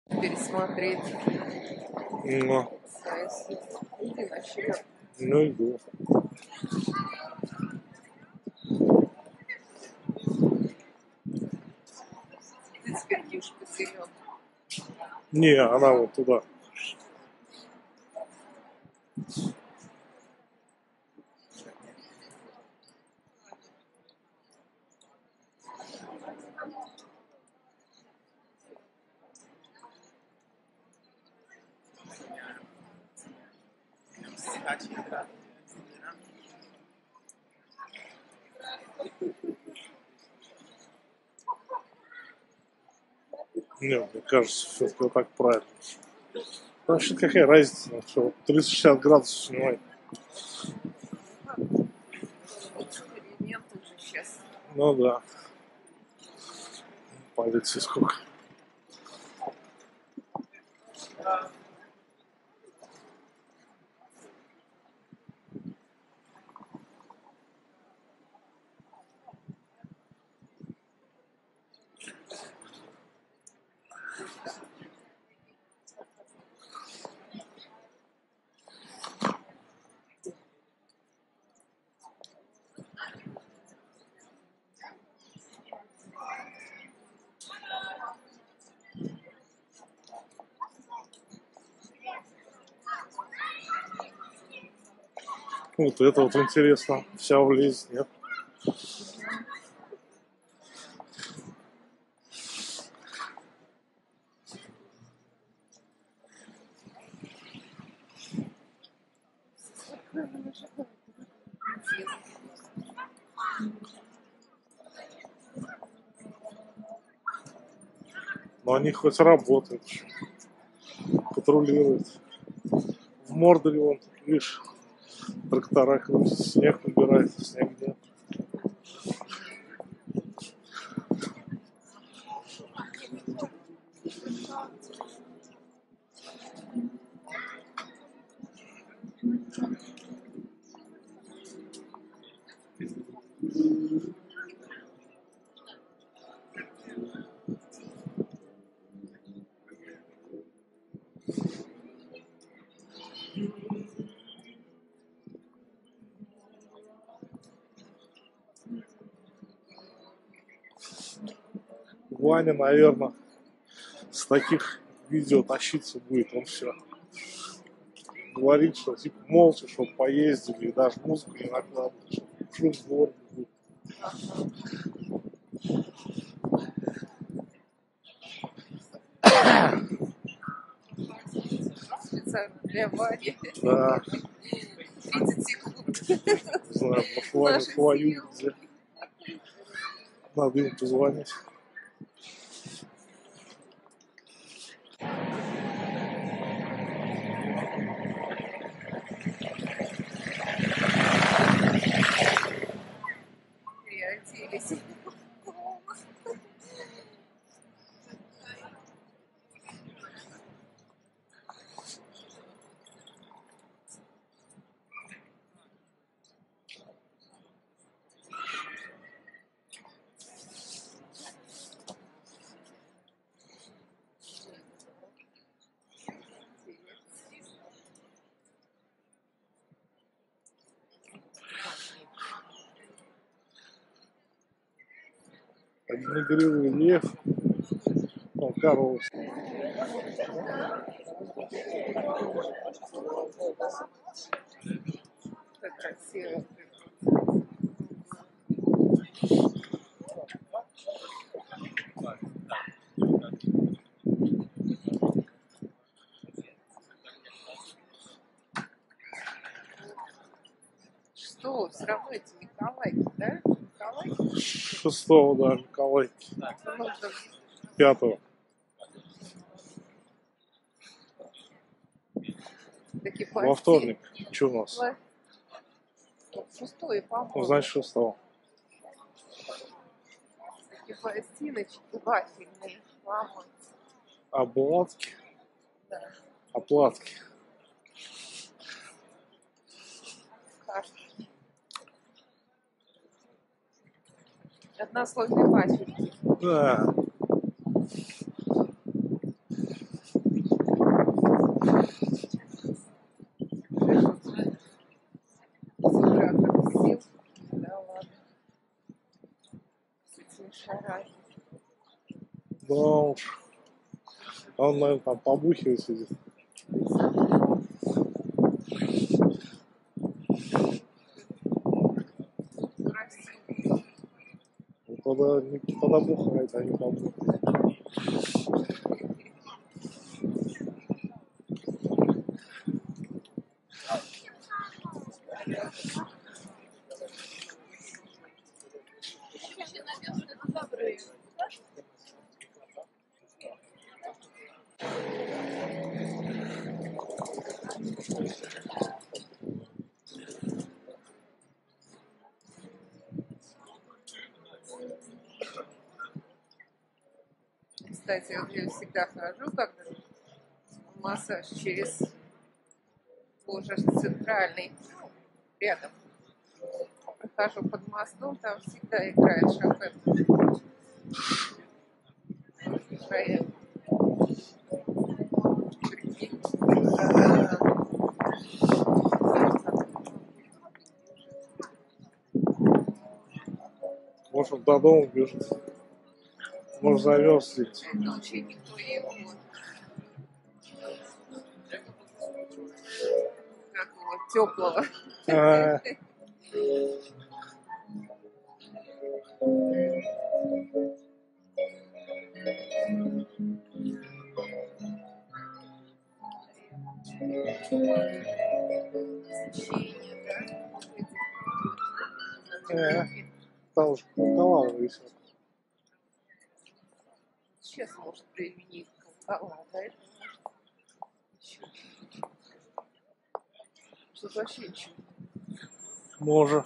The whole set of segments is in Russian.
пересмотреть Ну, сайт. Иди вообще. ну иду. Ты теперь Киш потерял. Не, она вот туда. Не, мне кажется, все-таки вот так правильно. Вообще какая разница, ну, что 360 градусов снимает. Эксперимент уже сейчас. Ну да. Полиции сколько. Вот это вот интересно. Вся влезет, нет? Но они хоть работают, патрулируют. В Мордоре вон, видишь, трактора крутят, снег убирает, снег нет. Ваня, наверное, с таких видео тащиться будет, он все говорит, что типа молча, чтобы поездили, и даже музыку не накладывать, чтобы шум в городе будет. Специально для Вани. Да, 30 секунд. не знаю, может, Ваня Наши твою съемки. где. Надо им позвонить. Переоделись. Огнегривый лев, он корова. Как красиво. Что, все равно эти Николайки, да? Николайки? 6-го, да, Николайки. Нужно 5-го. такие Во вторник. Что у нас? Шестой, по-моему. Ну, значит, 6-го. Такие пластиночки вафельные. Мама. Обладки, Да. оплатки. Кашки. Однослойные вафельки. Да. Шарай. Да уж. Он, наверное, там побухивает сидит. Красиво. Тогда бухает, а не побухает. Кстати, вот я всегда хожу, когда массаж через уже центральный, ну, рядом. Прохожу под мостом, там всегда играет Шопен. Проект. Прикинь. Может, до дома бежит. Может, заверстить. Это ученик твоего. Какого теплого. Освещение, да? Там уж колокола висят. Сейчас может применить колокола, да? Это еще. Что вообще ничего. Может.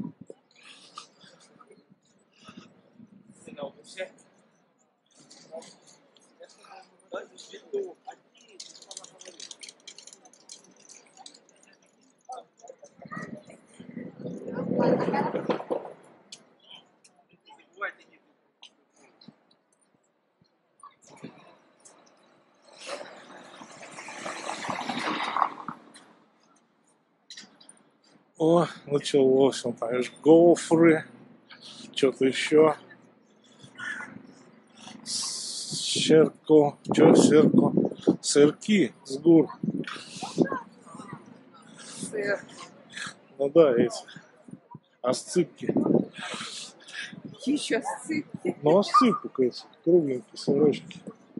О, началось. Он там гофры, что-то еще. Серко. Что серко? Сырки с гур. Сыр. Ну да, эти. Осцыпки. Еще сыпки. Ну, осцыпок эти. Кругленькие сырочки.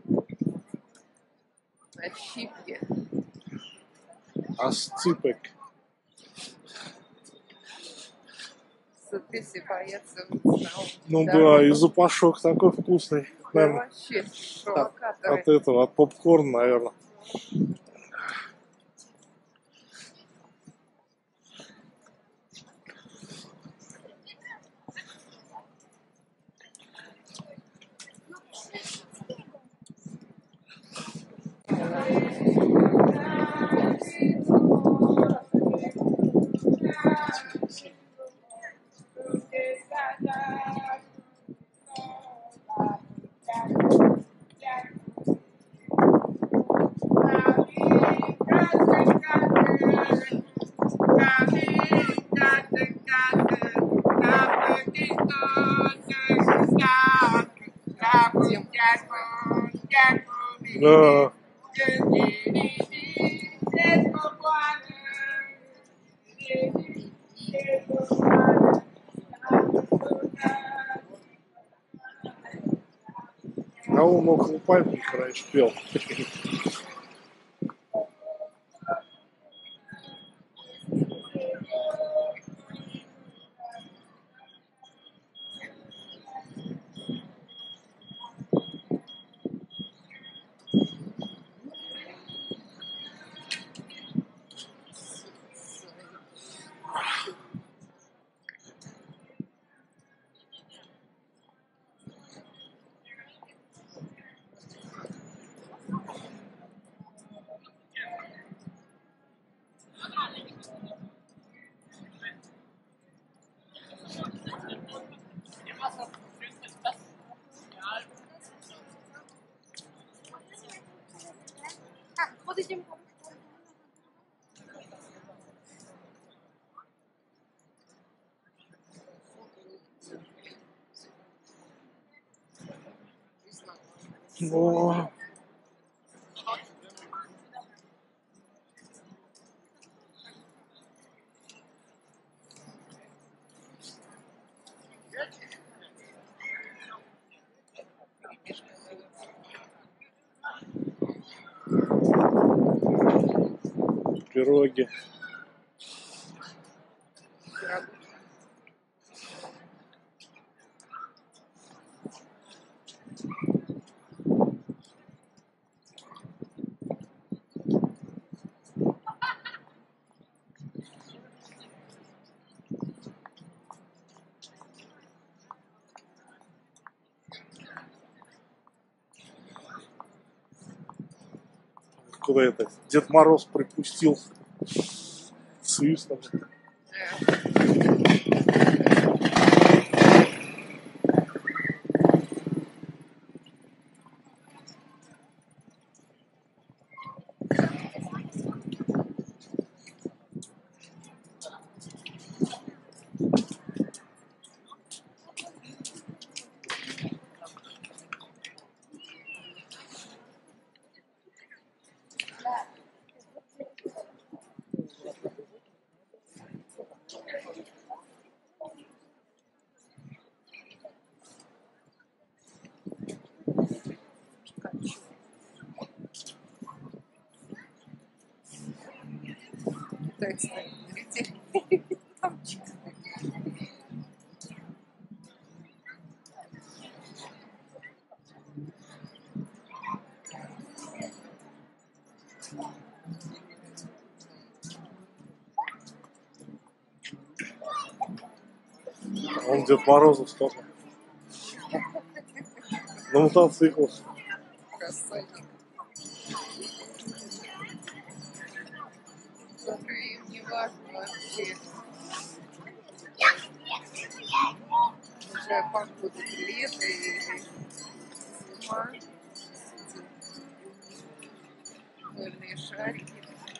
Ощипки. Осцыпок. Смотри, все боятся. Ну да, и запашок такой вкусный. Да Наверное, вообще, провокаторы. от этого, от попкорна, наверное. Да. А он около памятника раньше пел. Но... Пироги. Куда это? Дед Мороз припустил в Свисток. Так, смотрите. Там Он Дед Морозов тоже. На мотоциклах. красавчик. Только им не важно вообще. Уже погода лето или зима. Мыльные шарики.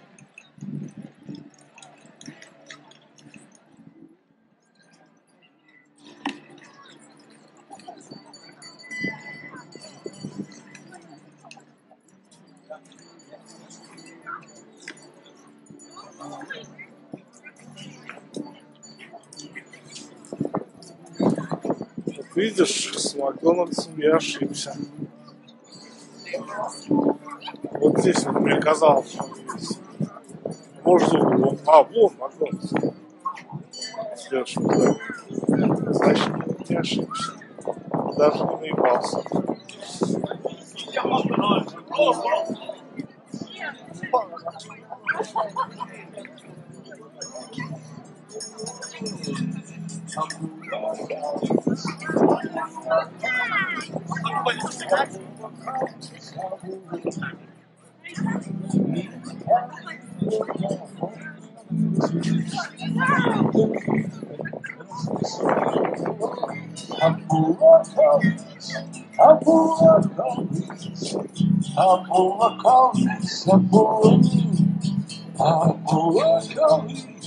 Вот видишь, с Макдональдсом я ошибся. Вот здесь вот мне казалось, что он есть. Может, вон, вон Макдональдс. Следующий, да. Значит, не ошибся. Даже не наебался.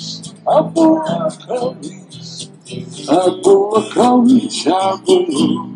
Abu